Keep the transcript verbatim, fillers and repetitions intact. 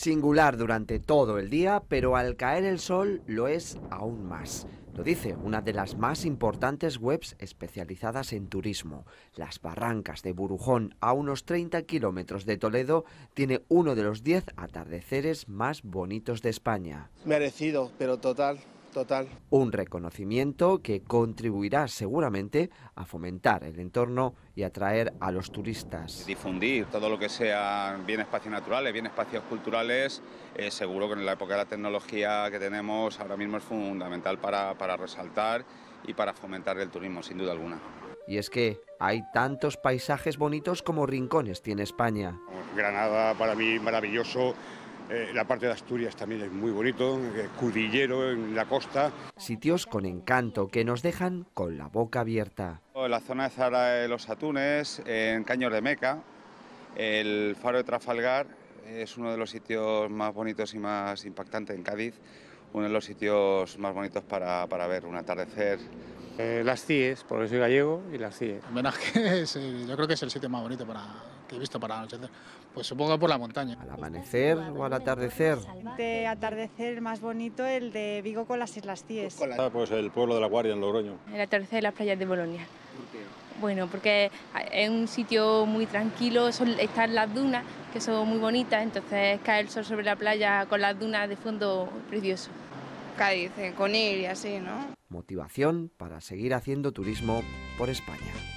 Singular durante todo el día, pero al caer el sol lo es aún más. Lo dice una de las más importantes webs especializadas en turismo. Las Barrancas de Burujón, a unos treinta kilómetros de Toledo, tiene uno de los diez atardeceres más bonitos de España. Merecido, pero total, total. Un reconocimiento que contribuirá seguramente a fomentar el entorno y atraer a los turistas. Difundir todo lo que sea bien espacios naturales, bien espacios culturales, eh, seguro que en la época de la tecnología que tenemos ahora mismo es fundamental para, para resaltar y para fomentar el turismo, sin duda alguna. Y es que hay tantos paisajes bonitos como rincones tiene España. Granada para mí maravilloso. Eh, la parte de Asturias también es muy bonito, eh, Cudillero en la costa. Sitios con encanto que nos dejan con la boca abierta. En la zona de Zara de los Atunes, en Caños de Meca, el Faro de Trafalgar es uno de los sitios más bonitos y más impactantes en Cádiz, uno de los sitios más bonitos para, para ver un atardecer. Eh, las Cies, porque soy gallego, y las Cies. Homenaje es, eh, yo creo que es el sitio más bonito para, que he visto para anochecer. Pues supongo por la montaña. Al amanecer o al atardecer. De atardecer más bonito el de Vigo con las Islas Cies. Pues el pueblo de La Guardia en Logroño. El atardecer de las playas de Bolonia. Bueno, porque es un sitio muy tranquilo, son, están las dunas, que son muy bonitas, entonces cae el sol sobre la playa con las dunas de fondo precioso. Cádiz, eh, con ir y así, ¿no? Motivación para seguir haciendo turismo por España.